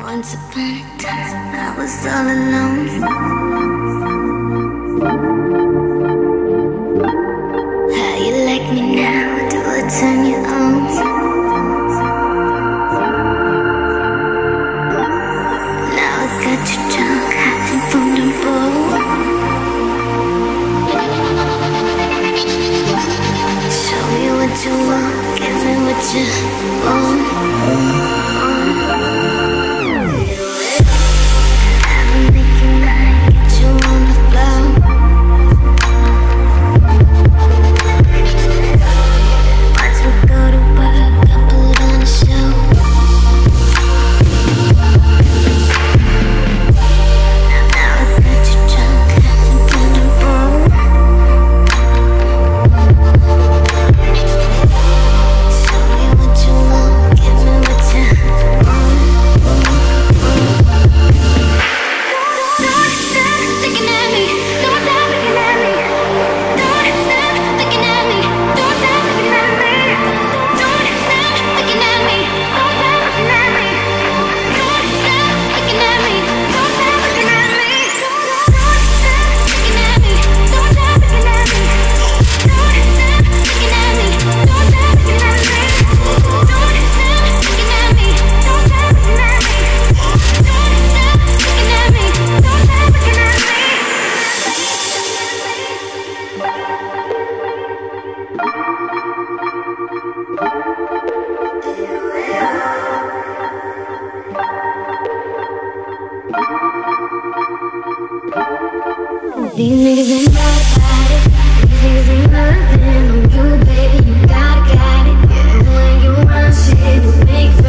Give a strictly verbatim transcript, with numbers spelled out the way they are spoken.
Once upon a time, I was all alone. How you like me now? Do I turn you on? Now I got you drunk, hiding from the road. Show me what you want, give me what you want. These niggas ain't about it. These niggas ain't nothing on you, baby. You gotta got it. Yeah, when you run shit, you make